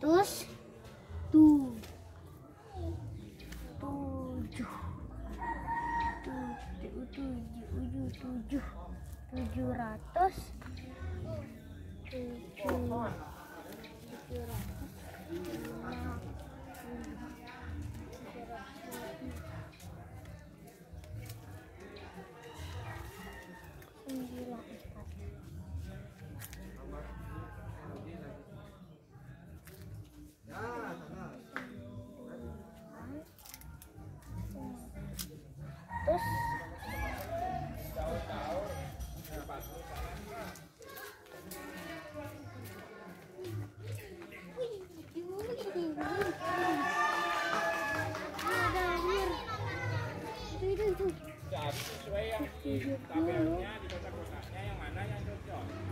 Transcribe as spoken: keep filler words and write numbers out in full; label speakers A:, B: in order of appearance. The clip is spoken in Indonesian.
A: ratus tuh tujuh tujuh tujuh tujuh tujuh ratus tujuh tujuh ratus terus
B: sesuai yang di tabelnya, di kotak-kotaknya yang mana yang cocok.